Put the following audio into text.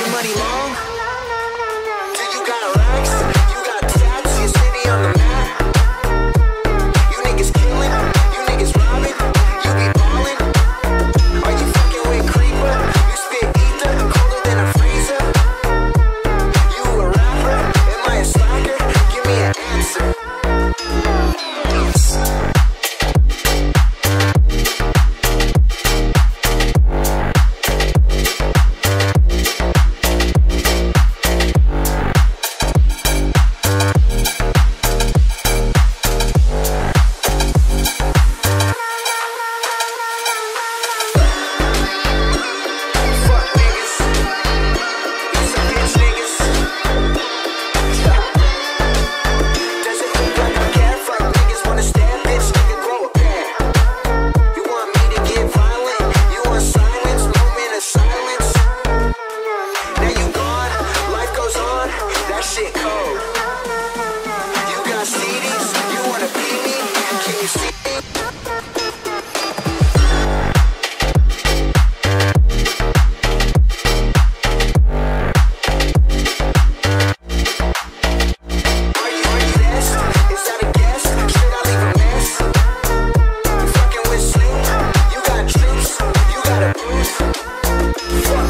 money long? Do you got racks? You got tats? Your city on the map? You niggas killing? You niggas robbing? You be ballin'? Are you fucking with Creeper? You spit ether colder than a freezer? You a rapper? Am I a slacker? Give me an answer. Fuck